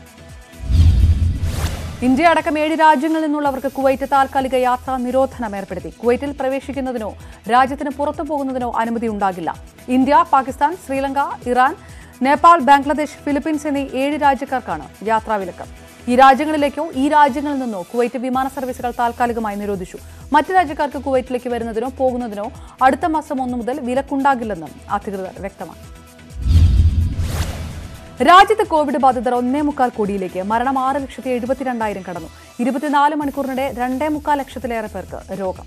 S1: ഇന്ത്യ അടക്കം ഏഴ് രാജ്യങ്ങളിൽ നിന്നുള്ളവർക്ക് കുവൈറ്റ് താൽക്കാലിക യാത്രാ നിരോധനം ഏർപ്പെടുത്തി. കുവൈറ്റിൽ പ്രവേശിക്കുന്നതിനോ രാജ്യത്തിന് പുറത്തു പോകുന്നതിനോ അനുമതി ഉണ്ടാകില്ല. India, Pakistan, Sri Lanka, Iran, Nepal, Bangladesh, Philippines എന്നീ ഏഴ് രാജ്യക്കാർക്കാണ് യാത്രാവിലക്ക്. ഈ രാജ്യങ്ങളിലേക്കോ ഈ രാജ്യങ്ങളിൽ നിന്നോ കുവൈറ്റ് വിമാന സർവീസുകൾ താൽക്കാലികമായി നിരോധിച്ചു. മറ്റ് രാജ്യക്കാർക്ക് കുവൈറ്റിലേക്ക് വരുന്നതിനോ പോകുന്നതിനോ അടുത്ത മാസം ഒന്നു മുതൽ വിലക്കുണ്ടാകില്ലെന്നും അധികൃതർ വ്യക്തമാക്കി. രാജ്യത്ത് കോവിഡ് ബാധിതർ ഒന്നേ മുക്കാൽ കോടിയിലേക്ക്. മരണം ആറ് ലക്ഷത്തി എഴുപത്തിരണ്ടായിരം കടന്നു. ഇരുപത്തിനാല് മണിക്കൂറിനിടെ രണ്ടേ മുക്കാൽ ലക്ഷത്തിലേറെ പേർക്ക് രോഗം.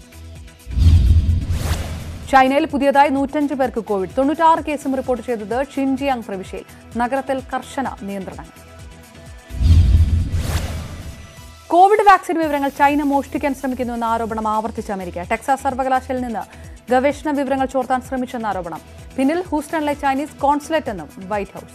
S1: ചൈനയിൽ പുതിയതായി നൂറ്റഞ്ച് പേർക്ക് കോവിഡ്. തൊണ്ണൂറ്റാറ് കേസും റിപ്പോർട്ട് ചെയ്തത് ഷിൻജിയാങ് പ്രവിശ്യയിൽ. നഗരത്തിൽ കർശന നിയന്ത്രണങ്ങൾ. കോവിഡ് വാക്സിൻ വിവരങ്ങൾ ചൈന മോഷ്ടിക്കാൻ ശ്രമിക്കുന്നുവെന്ന ആരോപണം ആവർത്തിച്ച അമേരിക്ക. ടെക്സാസ് സർവകലാശാലയിൽ നിന്ന് ഗവേഷണ വിവരങ്ങൾ ചോർത്താൻ ശ്രമിച്ചെന്ന ആരോപണം. പിന്നിൽ ഹൂസ്റ്റണിലെ ചൈനീസ് കോൺസുലേറ്റ് എന്നും വൈറ്റ് ഹൌസ്.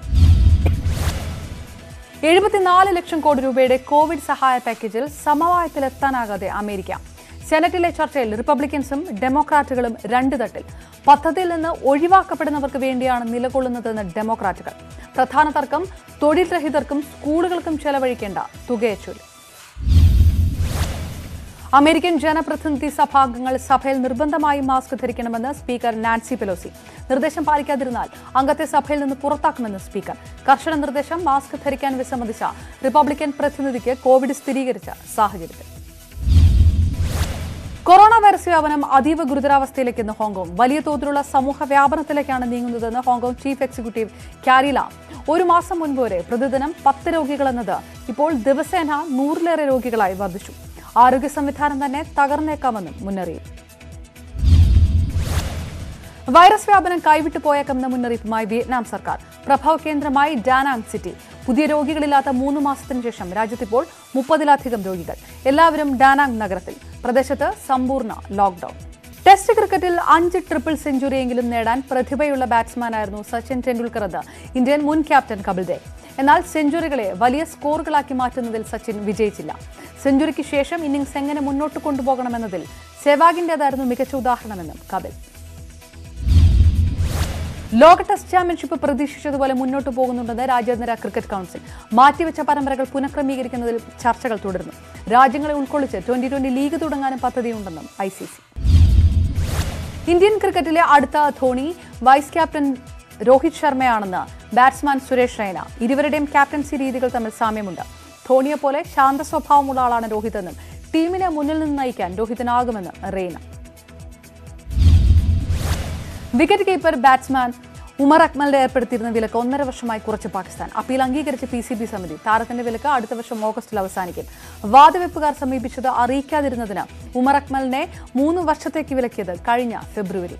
S1: എഴുപത്തിനാല് ലക്ഷം കോടി രൂപയുടെ കോവിഡ് സഹായ പാക്കേജിൽ സമവായത്തിലെത്താനാകാതെ അമേരിക്ക. സെനറ്റിലെ ചർച്ചയിൽ റിപ്പബ്ലിക്കൻസും ഡെമോക്രാറ്റുകളും രണ്ട് തട്ടിൽ. പദ്ധതിയിൽ നിന്ന് ഒഴിവാക്കപ്പെടുന്നവർക്ക് വേണ്ടിയാണ് നിലകൊള്ളുന്നതെന്ന് ഡെമോക്രാറ്റുകൾ. പ്രധാന തർക്കം തൊഴിൽ രഹിതർക്കും സ്കൂളുകൾക്കും ചെലവഴിക്കേണ്ട തുകയെ ചൊല്ലി. അമേരിക്കൻ ജനപ്രതിനിധി സഭാംഗങ്ങൾ സഭയിൽ നിർബന്ധമായും മാസ്ക് ധരിക്കണമെന്ന് സ്പീക്കർ നാൻസി പെലോസി. നിർദ്ദേശം പാലിക്കാതിരുന്നാൽ അംഗത്തെ സഭയിൽ നിന്ന് പുറത്താക്കുമെന്ന് സ്പീക്കർ. കർശന നിർദ്ദേശം മാസ്ക് ധരിക്കാൻ വിസമ്മതിച്ച റിപ്പബ്ലിക്കൻ പ്രതിനിധിക്ക് കോവിഡ് സ്ഥിരീകരിച്ച സാഹചര്യത്തിൽ. കൊറോണ വൈറസ് വ്യാപനം അതീവ ഗുരുതരാവസ്ഥയിലേക്കെന്ന് ഹോങ്കോങ്. വലിയ തോതിലുള്ള സമൂഹ വ്യാപനത്തിലേക്കാണ് നീങ്ങുന്നതെന്ന് Hong Kong chief executive Carrie Lam. ഒരു മാസം മുൻപ് വരെ പ്രതിദിനം പത്ത് രോഗികളെന്നത് ഇപ്പോൾ ദിവസേന നൂറിലേറെ രോഗികളായി വർദ്ധിച്ചു. ആരോഗ്യ സംവിധാനം തന്നെ തകർന്നേക്കാമെന്നും മുന്നറിയിപ്പ്. വൈറസ് വ്യാപനം കൈവിട്ടു പോയേക്കാമെന്ന മുന്നറിയിപ്പുമായി വിയറ്റ്നാം സർക്കാർ. പ്രഭവ കേന്ദ്രമായി ഡാനാങ് സിറ്റി. പുതിയ രോഗികളില്ലാത്ത മൂന്ന് മാസത്തിനു ശേഷം രാജ്യത്തിപ്പോൾ മുപ്പതിലധികം രോഗികൾ. എല്ലാവരും ഡാനാങ് നഗരത്തിൽ. പ്രദേശത്ത് സമ്പൂർണ്ണ ലോക്ഡൌൺ. ടെസ്റ്റ് ക്രിക്കറ്റിൽ അഞ്ച് ട്രിപ്പിൾ സെഞ്ചുറിയെങ്കിലും നേടാൻ പ്രതിഭയുള്ള ബാറ്റ്സ്മാനായിരുന്നു സച്ചിൻ ടെണ്ടുൽക്കർ എന്ന് ഇന്ത്യൻ മുൻ ക്യാപ്റ്റൻ കപിൽ ദേവ്. എന്നാൽ സെഞ്ചുറികളെ വലിയ സ്കോറുകളാക്കി മാറ്റുന്നതിൽ സച്ചിൻ വിജയിച്ചില്ല. സെഞ്ചുറിക്ക് ശേഷം ഇന്നിംഗ്സ് എങ്ങനെ മുന്നോട്ട് കൊണ്ടുപോകണമെന്നതിൽ സെവാഗിന്റേതായിരുന്നു മികച്ച ഉദാഹരണമെന്നും കപിൽ. ലോക ടെസ്റ്റ് ചാമ്പ്യൻഷിപ്പ് പ്രതീക്ഷിച്ചതുപോലെ മുന്നോട്ട് പോകുന്നുണ്ടെന്ന് രാജ്യാന്തര ക്രിക്കറ്റ് കൗൺസിൽ. മാറ്റിവെച്ച പരമ്പരകൾ പുനഃക്രമീകരിക്കുന്നതിൽ ചർച്ചകൾ തുടരുന്നു. രാജ്യങ്ങളെ ഉൾക്കൊള്ളിച്ച് ട്വന്റി ട്വന്റി ലീഗ് തുടങ്ങാനും പദ്ധതിയുണ്ടെന്നും ഐ സി സി. ഇന്ത്യൻ ക്രിക്കറ്റിലെ അടുത്ത ധോണി വൈസ് ക്യാപ്റ്റൻ രോഹിത് ശർമ്മയാണെന്ന് ബാറ്റ്സ്മാൻ സുരേഷ് റെയ്ന. ഇരുവരുടെയും ക്യാപ്റ്റൻസി രീതികൾ തമ്മിൽ സാമ്യമുണ്ട്. ധോണിയെപ്പോലെ ശാന്ത സ്വഭാവമുള്ള ആളാണ് രോഹിത് എന്നും ടീമിനെ മുന്നിൽ നിന്ന് നയിക്കാൻ രോഹിതിനാകുമെന്ന് Raina. Wicket keeper batsman Umar അക്മലിന്റെ ഏർപ്പെടുത്തിയിരുന്ന വിലക്ക് ഒന്നര വർഷമായി കുറച്ച് പാകിസ്ഥാൻ. അപ്പീൽ അംഗീകരിച്ച പി സി ബി സമിതി. താരത്തിന്റെ വിലക്ക് അടുത്ത വർഷം ഓഗസ്റ്റിൽ അവസാനിക്കും. വാദവെപ്പുകാർ സമീപിച്ചത് അറിയിക്കാതിരുന്നതിന് ഉമർ അക്മലിനെ മൂന്ന് വർഷത്തേക്ക് വിലക്കിയത് കഴിഞ്ഞ ഫെബ്രുവരി.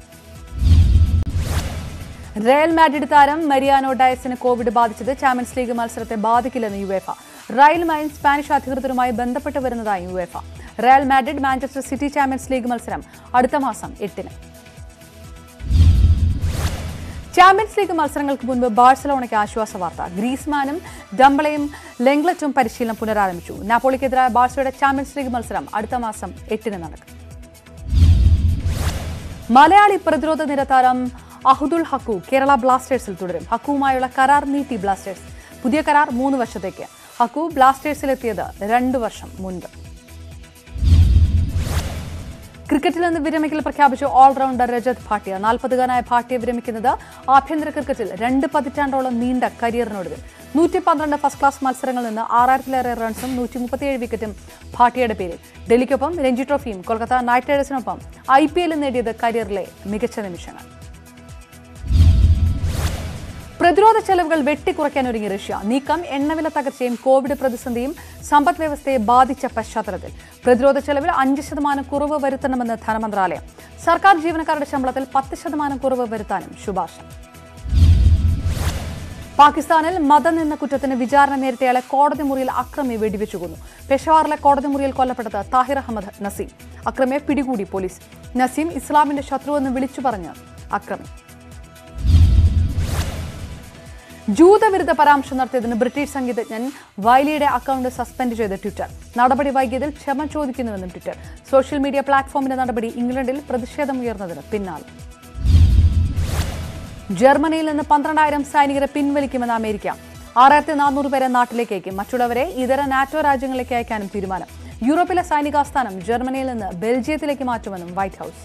S1: റയൽ മാഡ്രിഡ് താരം മരിയാനോ ഡയസിന് കോവിഡ് ബാധിച്ചത് ചാമ്പ്യൻസ് ലീഗ് മത്സരത്തെ ബാധിക്കില്ലെന്ന് യുവേഫ. റയലുമായും സ്പാനിഷ് അധികൃതരുമായി ബന്ധപ്പെട്ട് വരുന്നതായി UEFA. Real Madrid Manchester City Champions League മത്സരം അടുത്ത മാസം എട്ടിന്. ചാമ്പ്യൻസ് ലീഗ് മത്സരങ്ങൾക്ക് മുൻപ് ബാഴ്സലോണയ്ക്ക് ആശ്വാസ വാർത്ത. ഗ്രീസ്മാനും ഡംബളയും ലെംഗ്ലറ്റും പരിശീലനം പുനരാരംഭിച്ചു. നാപ്പോളിക്കെതിരായ ബാഴ്സയുടെ ചാമ്പ്യൻസ് ലീഗ് മത്സരം അടുത്ത മാസം എട്ടിന് നടക്കും. മലയാളി പ്രതിരോധ നിര താരം അഹുദുൽ ഹക്കു കേരള ബ്ലാസ്റ്റേഴ്സിൽ തുടരും. ഹക്കുവുമായുള്ള കരാർ നീട്ടി ബ്ലാസ്റ്റേഴ്സ്. പുതിയ കരാർ മൂന്ന് വർഷത്തേക്ക്. ഹക്കു ബ്ലാസ്റ്റേഴ്സിലെത്തിയത് രണ്ടു വർഷം മുൻപ്. ക്രിക്കറ്റിൽ നിന്ന് വിരമിക്കൽ പ്രഖ്യാപിച്ചു ഓൾറൗണ്ടർ രജത് ഭാട്ടിയ. നാൽപ്പതുകാരനായ ഭാട്ടിയ വിരമിക്കുന്നത് ആഭ്യന്തര ക്രിക്കറ്റിൽ രണ്ട് പതിറ്റാണ്ടോളം നീണ്ട കരിയറിനൊടുവിൽ. നൂറ്റി പന്ത്രണ്ട് ഫസ്റ്റ് ക്ലാസ് മത്സരങ്ങളിൽ നിന്ന് ആറായിരത്തിലേറെ റൺസും നൂറ്റി മുപ്പത്തിയേഴ് വിക്കറ്റും ഭാട്ടിയയുടെ പേരിൽ. ഡൽഹിക്കൊപ്പം രഞ്ജി ട്രോഫിയും കൊൽക്കത്ത നൈറ്റ് റൈഡേഴ്സിനൊപ്പം ഐ പി എല്ലും നേടിയത് കരിയറിലെ മികച്ച നിമിഷങ്ങൾ. പ്രതിരോധ ചെലവുകൾ വെട്ടിക്കുറയ്ക്കാൻ ഒരുങ്ങി റഷ്യ. നീക്കം എണ്ണവില തകർച്ചയും കോവിഡ് പ്രതിസന്ധിയും സമ്പദ് വ്യവസ്ഥയെ ബാധിച്ച പശ്ചാത്തലത്തിൽ പ്രതിരോധ ചെലവിൽ അഞ്ച് ശതമാനം കുറവ് വരുത്തണമെന്ന് ധനമന്ത്രാലയം. സർക്കാർ ജീവനക്കാരുടെ ശമ്പളത്തിൽ പത്ത് ശതമാനം കുറവ് വരുത്താനും ശുപാർശ. പാകിസ്ഥാനിൽ മതം എന്ന കുറ്റത്തിന് വിചാരണ നേരിട്ടയാളെ കോടതി മുറിയിൽ അക്രമി വെടിവെച്ചു കൊന്നു. പെഷവാറിലെ കോടതി മുറിയിൽ കൊല്ലപ്പെട്ടത് താഹിർ അഹമ്മദ് നസീം. അക്രമിയെ പിടികൂടി പോലീസ്. നസീം ഇസ്ലാമിന്റെ ശത്രുവെന്ന് വിളിച്ചു പറഞ്ഞ് അക്രമി. ജൂതവിരുദ്ധ പരാമർശം നടത്തിയതിന് ബ്രിട്ടീഷ് സംഗീതജ്ഞൻ വൈലിയുടെ അക്കൗണ്ട് സസ്പെൻഡ് ചെയ്ത് ട്വിറ്റർ. നടപടി വൈകിയതിൽ ക്ഷമ ചോദിക്കുന്നുവെന്നും ട്വിറ്റർ. സോഷ്യൽ മീഡിയ പ്ലാറ്റ്ഫോമിന്റെ നടപടി ഇംഗ്ലണ്ടിൽ പ്രതിഷേധമുയർന്നതിന് പിന്നാലെ. ജർമ്മനിയിൽ നിന്ന് പന്ത്രണ്ടായിരം സൈനികരെ പിൻവലിക്കുമെന്ന് അമേരിക്ക. ആറായിരത്തി നാനൂറ് പേരെ നാട്ടിലേക്ക് അയക്കും. മറ്റുള്ളവരെ ഇതര നാറ്റോ രാജ്യങ്ങളിലേക്ക് അയക്കാനും തീരുമാനം. യൂറോപ്പിലെ സൈനികാസ്ഥാനം ജർമ്മനിയിൽ നിന്ന് ബെൽജിയത്തിലേക്ക് മാറ്റുമെന്നും വൈറ്റ് ഹൌസ്.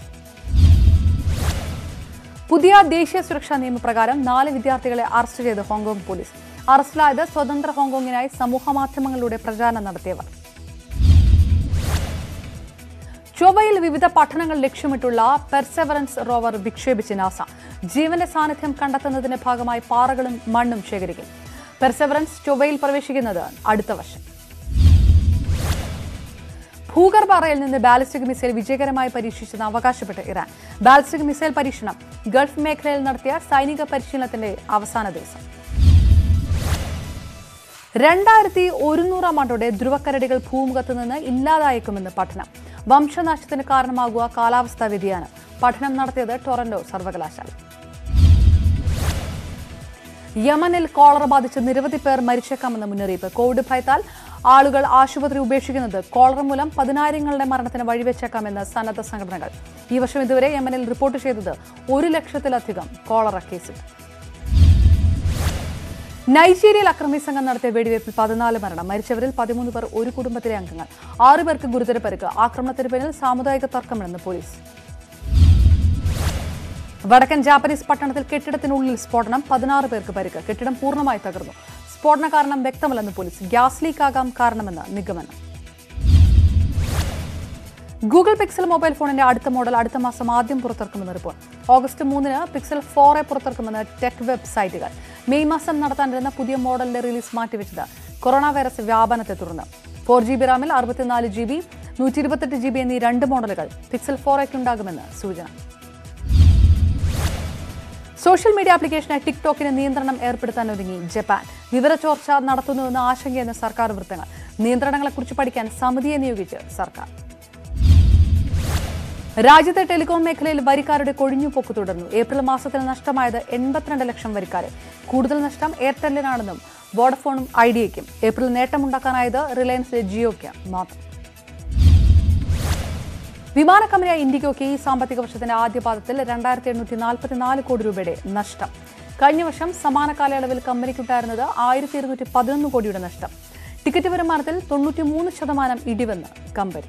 S1: പുതിയ ദേശീയ സുരക്ഷാ നിയമപ്രകാരം നാല് വിദ്യാർത്ഥികളെ അറസ്റ്റ് ചെയ്ത് ഹോങ്കോങ് പോലീസ്. അറസ്റ്റിലായത് സ്വതന്ത്ര ഹോങ്കോങ്ങിനായി സമൂഹമാധ്യമങ്ങളിലൂടെ പ്രചാരണം നടത്തിയവർ. ചൊവ്വയിൽ വിവിധ പഠനങ്ങൾ ലക്ഷ്യമിട്ടുള്ള പെർസെവറൻസ് റോവർ വിക്ഷേപിച്ച് നാസ. ജീവന്റെ സാന്നിധ്യം കണ്ടെത്തുന്നതിന്റെ ഭാഗമായി പാറകളും മണ്ണും ശേഖരിക്കും. പെർസെവറൻസ് ചൊവ്വയിൽ പ്രവേശിക്കുന്നത് അടുത്ത വർഷം. ഭൂഗർഭ അറയിൽ നിന്ന് ബാലിസ്റ്റിക് മിസൈൽ വിജയകരമായി പരീക്ഷിച്ചെന്ന് അവകാശപ്പെട്ട് ഇറാൻ. ബാലിസ്റ്റിക് മിസൈൽ പരീക്ഷണം ഗൾഫ് മേഖലയിൽ നടത്തിയ സൈനിക പരിശീലനത്തിന്റെ അവസാന ദിവസം. രണ്ടായിരത്തി ഒരുന്നൂറാം ആണ്ടോടെ ധ്രുവക്കരടികൾ ഭൂമുഖത്ത് നിന്ന് ഇല്ലാതായേക്കുമെന്ന് പഠനം. വംശനാശത്തിന് കാരണമാകുക കാലാവസ്ഥാ വ്യതിയാനം. പഠനം നടത്തിയത് ടൊറന്റോ സർവകലാശാല. യമനിൽ കോളറ ബാധിച്ച് നിരവധി പേർ മരിച്ചേക്കാമെന്ന മുന്നറിയിപ്പ്. കോവിഡ് ഭയത്താൽ ആളുകൾ ആശുപത്രി ഉപേക്ഷിക്കുന്നത് കോളറ മൂലം പതിനായിരങ്ങളുടെ മരണത്തിന് വഴിവെച്ചേക്കാമെന്ന് സന്നദ്ധ സംഘടനകൾ. ഈ വർഷം ഇതുവരെ യമനിൽ റിപ്പോർട്ട് ചെയ്തത് ഒരു ലക്ഷത്തിലധികം കോളറ കേസുകൾ. നൈജീരിയയിൽ അക്രമി സംഘം നടത്തിയ വെടിവയ്പിൽ പതിനാല് മരണം. മരിച്ചവരിൽ പതിമൂന്ന് പേർ ഒരു കുടുംബത്തിലെ അംഗങ്ങൾ. ആറു പേർക്ക് ഗുരുതര പരിക്ക്. ആക്രമണത്തിന് പിന്നിൽ സാമുദായിക തർക്കമെന്ന് പോലീസ്. വടക്കൻ ജാപ്പനീസ് പട്ടണത്തിൽ കെട്ടിടത്തിനുള്ളിൽ സ്ഫോടനം. പതിനാറ് പേർക്ക് പരിക്ക്. കെട്ടിടം പൂർണ്ണമായി തകർന്നു. സ്ഫോടന കാരണം വ്യക്തമല്ലെന്ന് പോലീസ്. ഗ്യാസ് ലീക്ക് ആകാം കാരണമെന്ന് നിഗമനം. ഗൂഗിൾ പിക്സൽ മൊബൈൽ ഫോണിന്റെ അടുത്ത മോഡൽ അടുത്ത മാസം ആദ്യം പുറത്തിറക്കുമെന്ന് റിപ്പോർട്ട്. ഓഗസ്റ്റ് മൂന്നിന് പിക്സൽ ഫോർ എ പുറത്തിറക്കുമെന്ന് ടെക് വെബ് സൈറ്റുകൾ. മെയ് മാസം നടത്താനിരുന്ന പുതിയ മോഡലിന്റെ റിലീസ് മാറ്റിവെച്ചത് കൊറോണ വൈറസ് വ്യാപനത്തെ തുടർന്ന്. ഫോർ ജി ബി റാമിൽ അറുപത്തിനാല് ജി ബി നൂറ്റി ഇരുപത്തെട്ട് ജി ബി എന്നീ രണ്ട് മോഡലുകൾ പിക്സൽ ഫോർ എക്കുണ്ടാകുമെന്ന് സൂചന. സോഷ്യൽ മീഡിയ ആപ്ലിക്കേഷനായ ടിക്ടോക്കിന് നിയന്ത്രണം ഏർപ്പെടുത്താൻ ഒരുങ്ങി ജപ്പാൻ. വിവരച്ചോർച്ച നടത്തുന്നുവെന്ന് ആശങ്കയെന്ന് സർക്കാർ വൃത്തങ്ങൾ. നിയന്ത്രണങ്ങളെക്കുറിച്ച് പഠിക്കാൻ സമിതിയെ നിയോഗിച്ച് സർക്കാർ. രാജ്യത്തെ ടെലികോം മേഖലയിൽ വരിക്കാരുടെ കൊഴിഞ്ഞുപോക്ക് തുടർന്നു. ഏപ്രിൽ മാസത്തിൽ നഷ്ടമായത് എൺപത്തിരണ്ട് ലക്ഷം വരിക്കാരെ. കൂടുതൽ നഷ്ടം എയർടെല്ലിനാണെന്നും വോഡഫോണും ഐഡിയയ്ക്കും. ഏപ്രിൽ നേട്ടമുണ്ടാക്കാനായത് റിലയൻസ് ജിയോയ്ക്ക് മാത്രം. വിമാന കമ്പനിയായ ഇൻഡിഗോയ്ക്ക് ഈ സാമ്പത്തിക വർഷത്തിന്റെ ആദ്യപാദത്തിൽ രണ്ടായിരത്തി എണ്ണൂറ്റി നാൽപ്പത്തിനാല് കോടി രൂപയുടെ നഷ്ടം. കഴിഞ്ഞ വർഷം സമാന കാലയളവിൽ കമ്പനിക്കുണ്ടായിരുന്നത് ആയിരത്തി ഇരുന്നൂറ്റി പതിനൊന്ന് കോടിയുടെ നഷ്ടം. ടിക്കറ്റ് വരുമാനത്തിൽ തൊണ്ണൂറ്റിമൂന്ന് ശതമാനം ഇടിവെന്ന് കമ്പനി.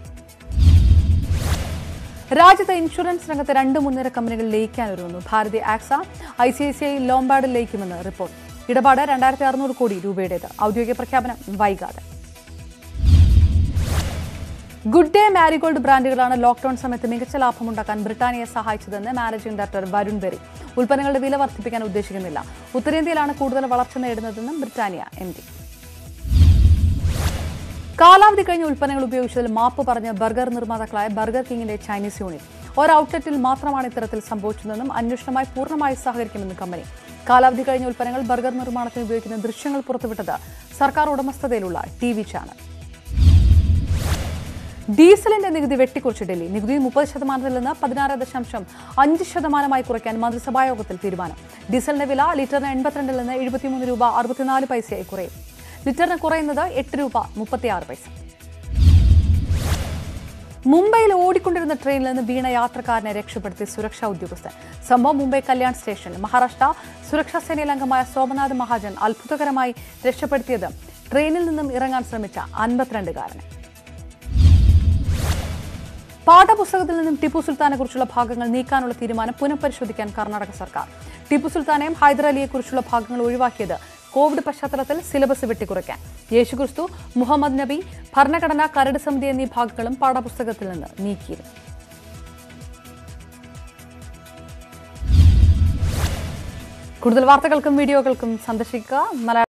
S1: രാജ്യത്തെ ഇൻഷുറൻസ് രംഗത്തെ രണ്ട് മുൻനിര കമ്പനികൾ ലയിക്കാനൊരുങ്ങുന്നു. Bharti AXA, I C I C I ലോംബാർഡിൽ ലയിക്കുമെന്ന് റിപ്പോർട്ട്. ഇടപാട് രണ്ടായിരത്തി അറുന്നൂറ് കോടി രൂപയുടേത്. ഔദ്യോഗിക പ്രഖ്യാപനം വൈകാതെ. ഗുഡ് ഡേ, മാരിഗോൾഡ് ബ്രാൻഡുകളാണ് ലോക്ഡൌൺ സമയത്ത് മികച്ച ലാഭമുണ്ടാക്കാൻ ബ്രിട്ടാനിയെ സഹായിച്ചതെന്ന് മാനേജിംഗ് ഡയറക്ടർ വരുൺ ബെറി. ഉൽപ്പന്നങ്ങളുടെ വില വർദ്ധിപ്പിക്കാൻ ഉദ്ദേശിക്കുന്നില്ല. ഉത്തരേന്ത്യയിലാണ് കൂടുതൽ വളർച്ച നേടുന്നതെന്നും ബ്രിട്ടാനിയ എം ഡി. കാലാവധി കഴിഞ്ഞ ഉൽപ്പന്നങ്ങൾ ഉപയോഗിച്ചതിൽ മാപ്പ് പറഞ്ഞ ബർഗർ നിർമ്മാതാക്കളായ ബർഗർ കിങ്ങിന്റെ ചൈനീസ് യൂണിറ്റ്. ഒരു ഔട്ട്ലെറ്റിൽ മാത്രമാണ് ഇത്തരത്തിൽ സംഭവിച്ചതെന്നും അന്വേഷണവുമായി പൂർണ്ണമായി സഹകരിക്കുമെന്നും കമ്പനി. കാലാവധി കഴിഞ്ഞ ഉൽപ്പന്നങ്ങൾ ബർഗർ നിർമ്മാണത്തിന് ഉപയോഗിക്കുന്ന ദൃശ്യങ്ങൾ പുറത്തുവിട്ടത് സർക്കാർ ഉടമസ്ഥതയിലുള്ള ടി വി ചാനൽ. ഡീസലിന്റെ നികുതി വെട്ടിക്കുറച്ച് ഡൽഹി. നികുതി മുപ്പത് ശതമാനത്തിൽ നിന്ന് പതിനാറ് ദശാംശം അഞ്ച് ശതമാനമായി കുറയ്ക്കാൻ മന്ത്രിസഭായോഗത്തിൽ തീരുമാനം. ഡീസലിന്റെ വില ലിറ്ററിന് എൺപത്തിരണ്ടിൽ നിന്ന് എഴുപത്തിമൂന്ന് രൂപ അറുപത്തിനാല് പൈസയായി കുറയും. ലിറ്ററിന് കുറയുന്നത് എട്ട് രൂപ മുപ്പത്തിയാറ് പൈസ. മുംബൈയിൽ ഓടിക്കൊണ്ടിരുന്ന ട്രെയിനിൽ നിന്ന് വീണ യാത്രക്കാരനെ രക്ഷപ്പെടുത്തി സുരക്ഷാ ഉദ്യോഗസ്ഥൻ. സംഭവം മുംബൈ കല്യാൺ സ്റ്റേഷനിൽ. മഹാരാഷ്ട്ര സുരക്ഷാ സേനയിൽ അംഗമായ സോമനാഥ് മഹാജൻ അത്ഭുതകരമായി രക്ഷപ്പെടുത്തിയത് ട്രെയിനിൽ നിന്നും ഇറങ്ങാൻ ശ്രമിച്ച അൻപത്തിരണ്ടുകാരനെ. പാഠപുസ്തകത്തിൽ നിന്നും ടിപ്പു സുൽത്താനെ കുറിച്ചുള്ള ഭാഗങ്ങൾ നീക്കാനുള്ള തീരുമാനം പുനഃപരിശോധിക്കാൻ കർണാടക സർക്കാർ. ടിപ്പു സുൽത്താനെയും ഹൈദരാലിയെ കുറിച്ചുള്ള ഭാഗങ്ങൾ ഒഴിവാക്കിയത് കോവിഡ് പശ്ചാത്തലത്തിൽ സിലബസ് വെട്ടിക്കുറയ്ക്കാൻ. യേശുക്രിസ്തു, മുഹമ്മദ് നബി, ഭരണഘടന, കരട് സമിതി എന്നീ ഭാഗങ്ങളും പാഠപുസ്തകത്തിൽ നിന്ന് നീക്കിയിരുന്നു. കൂടുതൽ വാർത്തകൾക്കും വീഡിയോകൾക്കും സന്ദർശിക്കുക മലയാളം.